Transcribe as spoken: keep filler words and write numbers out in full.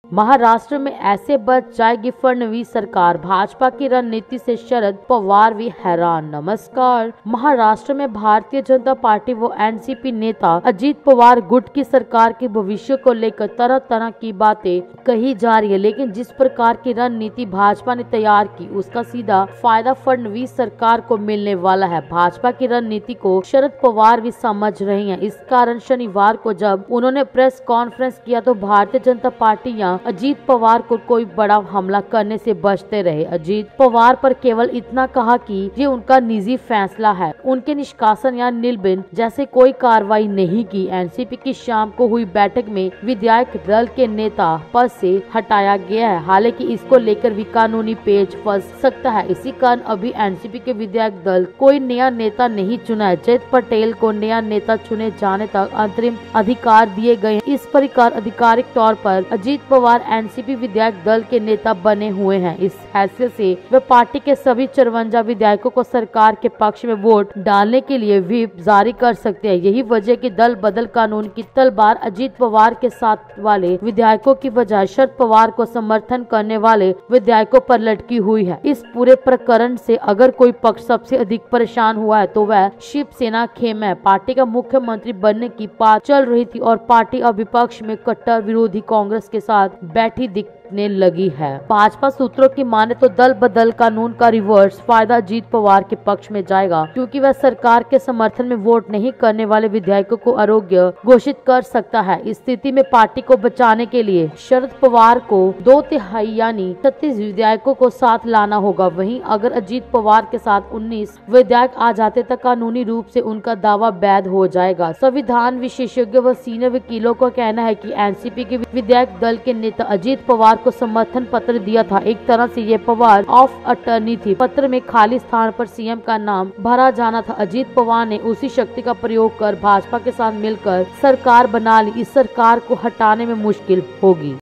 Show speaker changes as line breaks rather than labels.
महाराष्ट्र में ऐसे बच जाएगी फडणवीस सरकार, भाजपा की रणनीति से शरद पवार भी हैरान। नमस्कार। महाराष्ट्र में भारतीय जनता पार्टी व एनसीपी नेता अजीत पवार गुट की सरकार के भविष्य को लेकर तरह तरह की बातें कही जा रही है, लेकिन जिस प्रकार की रणनीति भाजपा ने तैयार की उसका सीधा फायदा फडणवीस सरकार को मिलने वाला है। भाजपा की रणनीति को शरद पवार भी समझ रहे हैं। इस कारण शनिवार को जब उन्होंने प्रेस कॉन्फ्रेंस किया तो भारतीय जनता पार्टी या अजीत पवार को कोई बड़ा हमला करने से बचते रहे। अजीत पवार पर केवल इतना कहा कि ये उनका निजी फैसला है, उनके निष्कासन या निलंबन जैसे कोई कार्रवाई नहीं की। एनसीपी की शाम को हुई बैठक में विधायक दल के नेता पद से हटाया गया है। हालांकि इसको लेकर भी कानूनी पेच फंस सकता है। इसी कारण अभी एनसीपी के विधायक दल कोई नया नेता नहीं चुना है। जयंत पटेल को नया नेता चुने जाने तक अंतरिम अधिकार दिए गए। इस प्रकार आधिकारिक तौर पर अजीत पवार एनसीपी विधायक दल के नेता बने हुए हैं। इस हैसियत से वे पार्टी के सभी चौरवंजा विधायकों को सरकार के पक्ष में वोट डालने के लिए व्हिप जारी कर सकते हैं। यही वजह कि दल बदल कानून की तलवार अजीत पवार के साथ वाले विधायकों की बजाय शरद पवार को समर्थन करने वाले विधायकों पर लटकी हुई है। इस पूरे प्रकरण से अगर कोई पक्ष सबसे अधिक परेशान हुआ है तो वह शिवसेना खेम है। पार्टी का मुख्यमंत्री बनने की बात चल रही थी और पार्टी अब विपक्ष में कट्टर विरोधी कांग्रेस के साथ बैठी दिखने लगी है। भाजपा सूत्रों की माने तो दल बदल कानून का रिवर्स फायदा अजीत पवार के पक्ष में जाएगा, क्योंकि वह सरकार के समर्थन में वोट नहीं करने वाले विधायकों को अयोग्य घोषित कर सकता है। इस स्थिति में पार्टी को बचाने के लिए शरद पवार को दो तिहाई यानी छत्तीस विधायकों को साथ लाना होगा। वहीं अगर अजीत पवार के साथ उन्नीस विधायक आ जाते तो कानूनी रूप से उनका दावा वैध हो जाएगा। संविधान विशेषज्ञ व सीनियर वकीलों का कहना है कि एनसीपी के विधायक दल के नेता अजीत पवार को समर्थन पत्र दिया था। एक तरह से ये पवार ऑफ अटर्नी थी। पत्र में खाली स्थान पर सीएम का नाम भरा जाना था। अजीत पवार ने उसी शक्ति का प्रयोग कर भाजपा के साथ मिलकर सरकार बना ली। इस सरकार को हटाने में मुश्किल होगी।